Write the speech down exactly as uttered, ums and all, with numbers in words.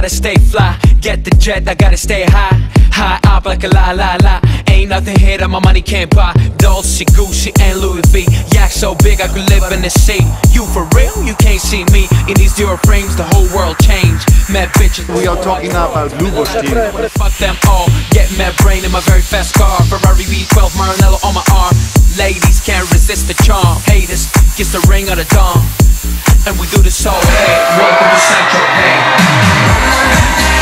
gotta stay fly. Get the jet, I gotta stay high. High up like a la la la. Ain't nothing here that my money can't buy. Dolce, Gucci, and Louis V. Yak so big I could live in the sea. You for real? You can't see me. In these zero frames, the whole world changed. Mad bitches. We are talking about Luboš team. Fuck them all. Get mad brain in my very fast car. Ferrari V twelve Maranello on my arm. Ladies can't resist the charm. Haters, kiss the ring of the dawn. And we do this all day. Welcome to Central Pay.